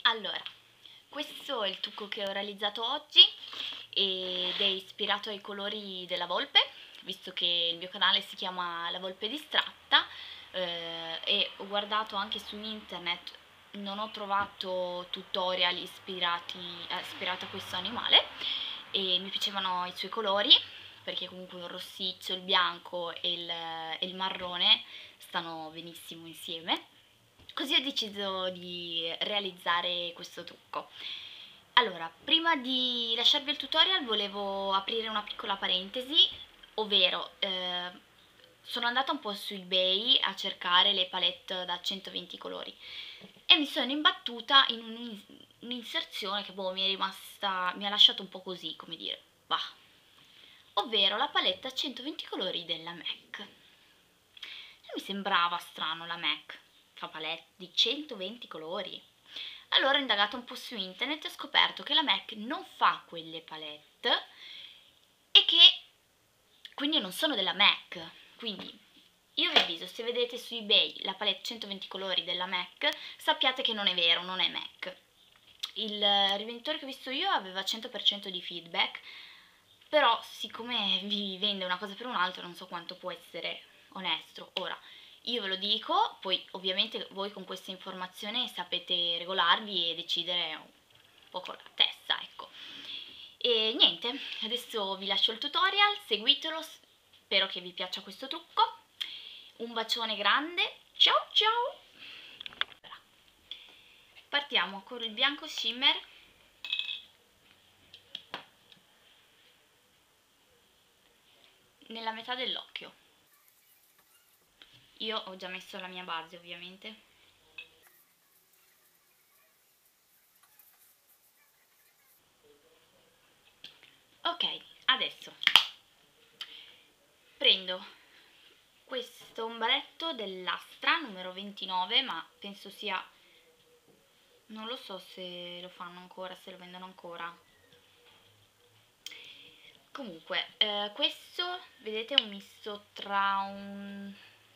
Allora, questo è il trucco che ho realizzato oggi ed è ispirato ai colori della volpe, visto che il mio canale si chiama La Volpe Distratta, e ho guardato anche su internet, non ho trovato tutorial ispirati a questo animale e mi piacevano i suoi colori, perché comunque il rossiccio, il bianco e il marrone stanno benissimo insieme. Così ho deciso di realizzare questo trucco. Allora, prima di lasciarvi il tutorial volevo aprire una piccola parentesi, ovvero sono andata un po' su eBay a cercare le palette da 120 colori e mi sono imbattuta in un'inserzione che mi ha lasciato un po' così, come dire, bah, ovvero la palette a 120 colori della MAC. E mi sembrava strano, la MAC fa palette di 120 colori. Allora ho indagato un po' su internet e ho scoperto che la MAC non fa quelle palette e che quindi non sono della MAC. Quindi io vi avviso, se vedete su eBay la palette 120 colori della MAC, sappiate che non è vero, non è MAC. Il rivenditore che ho visto io aveva 100% di feedback, però siccome vi vende una cosa per un'altra non so quanto può essere onesto. Ora, io ve lo dico, poi ovviamente voi con questa informazione sapete regolarvi e decidere un po' con la testa, ecco. E niente, adesso vi lascio il tutorial, seguitelo, spero che vi piaccia questo trucco. Un bacione grande, ciao ciao! Partiamo con il bianco shimmer. Nella metà dell'occhio. Io ho già messo la mia base, ovviamente. Ok, adesso prendo questo ombretto dell'Astra numero 29, ma penso sia, non lo so se lo fanno ancora, se lo vendono ancora. Comunque, questo, vedete, è un misto tra un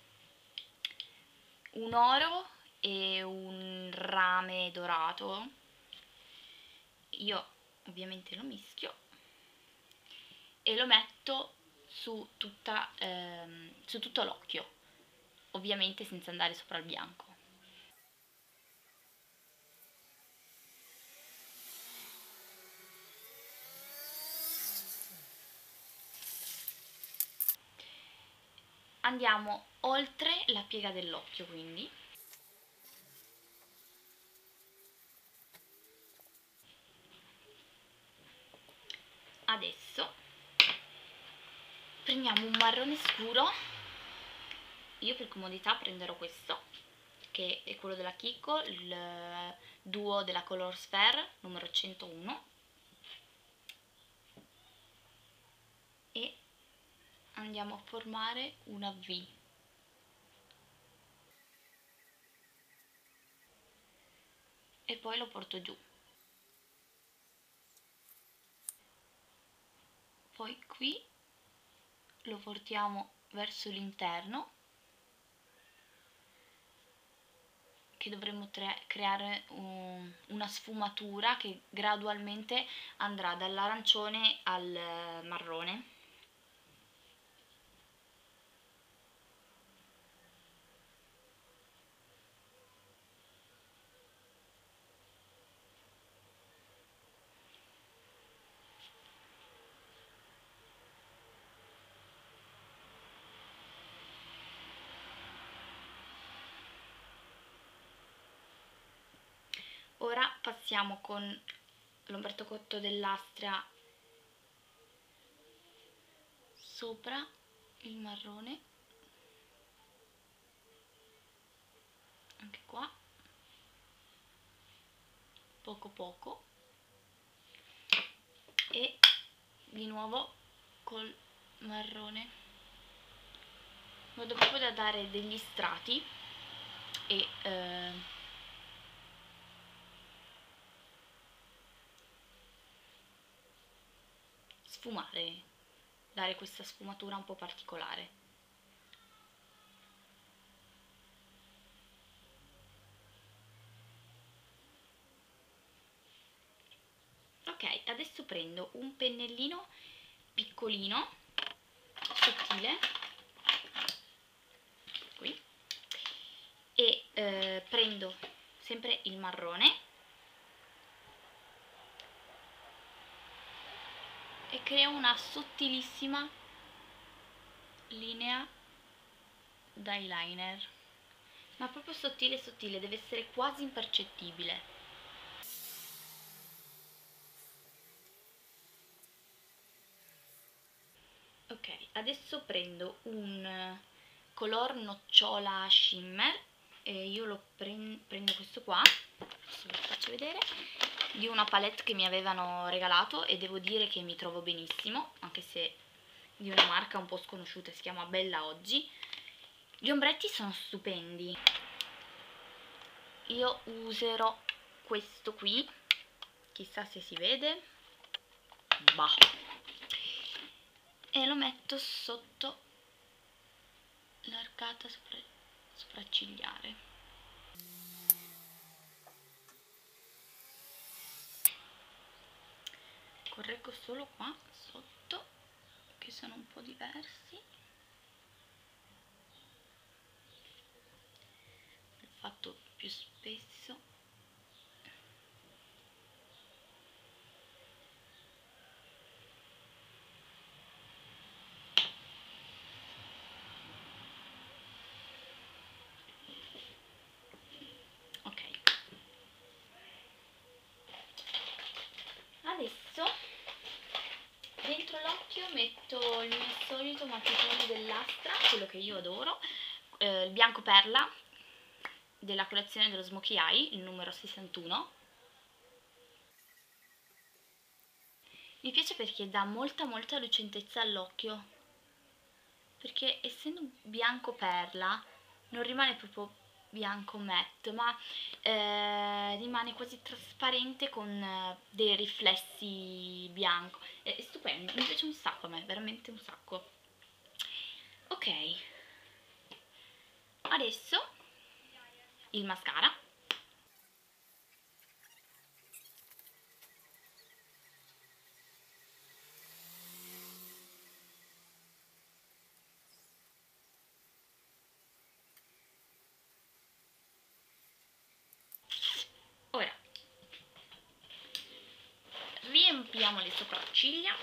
oro e un rame dorato. Io ovviamente lo mischio e lo metto su tutto l'occhio, ovviamente senza andare sopra il bianco. Andiamo oltre la piega dell'occhio, quindi. Adesso prendiamo un marrone scuro. Io per comodità prenderò questo, che è quello della Kiko, il duo della Color Sphere numero 101, e andiamo a formare una V. E poi lo porto giù. Poi qui lo portiamo verso l'interno, che dovremo creare una sfumatura che gradualmente andrà dall'arancione al marrone. Ora passiamo con l'ombretto cotto dell'Astria sopra il marrone, anche qua, poco poco, e di nuovo col marrone, in modo proprio da dare degli strati e sfumare, dare questa sfumatura un po' particolare. Ok, adesso prendo un pennellino piccolino, sottile, qui, e prendo sempre il marrone e creo una sottilissima linea d'eyeliner, ma proprio sottile sottile, deve essere quasi impercettibile. Ok, adesso prendo un color nocciola shimmer e io lo prendo questo qua, adesso ve lo faccio vedere, di una palette che mi avevano regalato e devo dire che mi trovo benissimo, anche se di una marca un po' sconosciuta, si chiama Bella Oggi. Gli ombretti sono stupendi, io userò questo qui, chissà se si vede, bah, e lo metto sotto l'arcata sopraccigliare. Correggo solo qua sotto, che sono un po' diversi. L'ho fatto più spesso. Ok. Adesso dentro l'occhio metto il mio solito matitone dell'Astra, quello che io adoro, il bianco perla della collezione dello Smokey Eye, il numero 61. Mi piace perché dà molta lucentezza all'occhio, perché essendo bianco perla non rimane proprio bianco matte, ma rimane quasi trasparente con dei riflessi bianco. È stupendo, mi piace un sacco a me, veramente un sacco. Ok, adesso il mascara. Ora riempiamo le sopracciglia.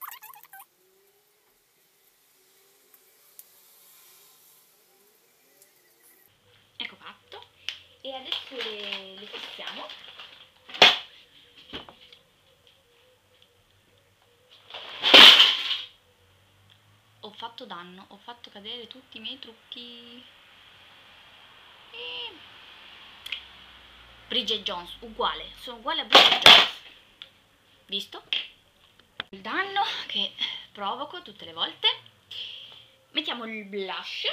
Ecco fatto. E adesso le fissiamo. Ho fatto danno, ho fatto cadere tutti i miei trucchi. Bridget Jones, uguale, sono uguale a Bridget Jones. Visto? Il danno che provoco tutte le volte. Mettiamo il blush.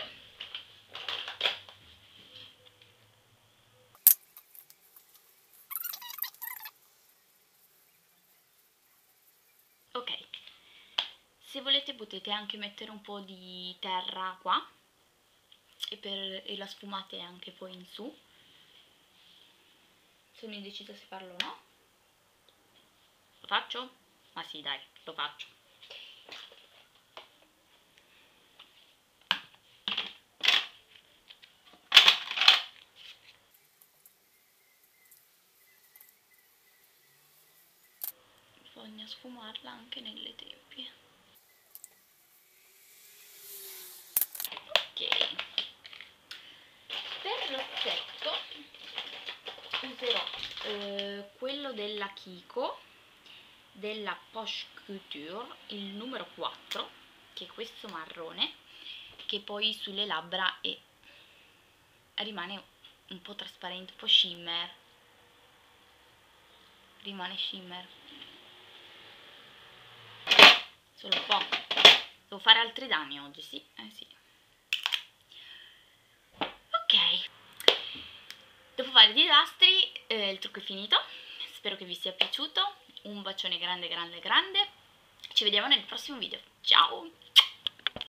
Ok, se volete potete anche mettere un po' di terra qua e la sfumate anche poi in su. Sono indecisa se farlo o no. Lo faccio? Ma sì, dai, lo faccio. Bisogna sfumarla anche nelle tempie. Ok, per l'ossetto userò quello della Kiko, della Poche Couture, il numero 4, che è questo marrone, che poi sulle labbra rimane un po' trasparente, un po' shimmer, rimane shimmer, solo un po'. Devo fare altri danni oggi, sì? Sì. Ok, dopo vari disastri il trucco è finito, spero che vi sia piaciuto, un bacione grande grande grande, ci vediamo nel prossimo video, ciao!